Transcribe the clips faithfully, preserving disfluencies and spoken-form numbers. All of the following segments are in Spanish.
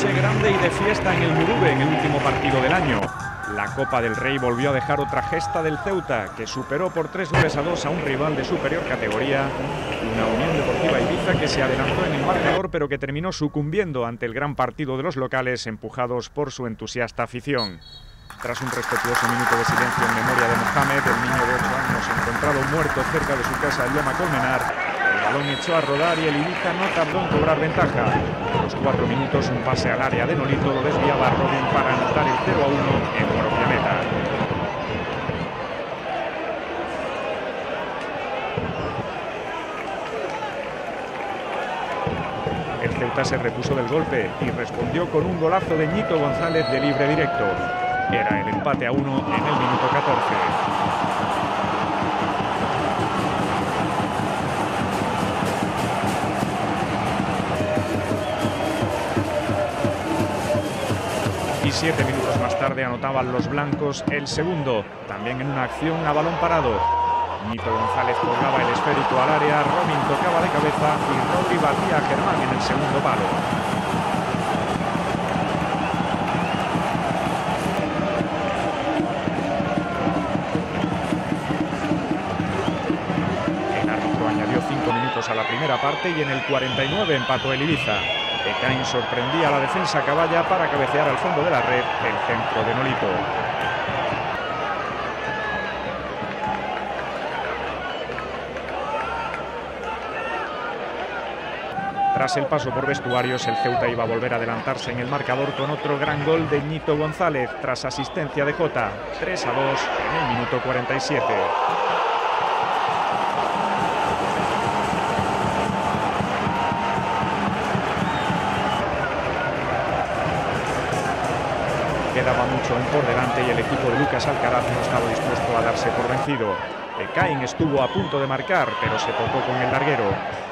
noche grande y de fiesta en el Murube en el último partido del año. La Copa del Rey volvió a dejar otra gesta del Ceuta, que superó por tres goles a dos a un rival de superior categoría, una Unión Deportiva Ibiza que se adelantó en el marcador pero que terminó sucumbiendo ante el gran partido de los locales, empujados por su entusiasta afición. Tras un respetuoso minuto de silencio en memoria de Mohamed, el niño de ocho años encontrado muerto cerca de su casa en Llama Colmenar, el balón echó a rodar y el Ibiza no tardó en cobrar ventaja. A los cuatro minutos, un pase al área de Nolito lo desviaba a Robin para anotar el cero a uno en propia meta. El Ceuta se repuso del golpe y respondió con un golazo de Ñito González de libre directo. Era el empate a uno en el minuto catorce. Y siete minutos más tarde anotaban los blancos el segundo, también en una acción a balón parado. Ñito González colgaba el esférico al área, Robin tocaba de cabeza y Rodri batía a Germán en el segundo palo. El árbitro añadió cinco minutos a la primera parte y en el cuarenta y nueve empató el Ibiza. Ekain sorprendía a la defensa caballa para cabecear al fondo de la red el centro de Nolito. Tras el paso por vestuarios, el Ceuta iba a volver a adelantarse en el marcador con otro gran gol de Ñito González tras asistencia de Jota. tres a dos en el minuto cuarenta y siete. Quedaba mucho en por delante y el equipo de Lucas Alcaraz no estaba dispuesto a darse por vencido. Ekain estuvo a punto de marcar, pero se tocó con el larguero.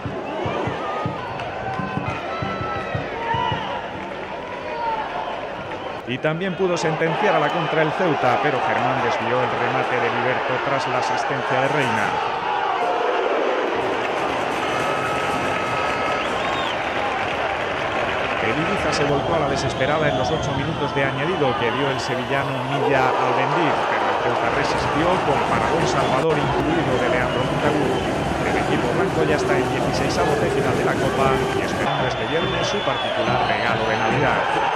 Y también pudo sentenciar a la contra el Ceuta, pero Germán desvió el remate de Liberto tras la asistencia de Reina. El Ibiza se volcó a la desesperada en los ocho minutos de añadido que dio el sevillano Milla al Bendiz, pero el Ceuta resistió con paragón salvador incluido de Leandro Montagut. El equipo blanco ya está en dieciseisavos de final de la Copa y esperando este viernes su particular regalo de Navidad.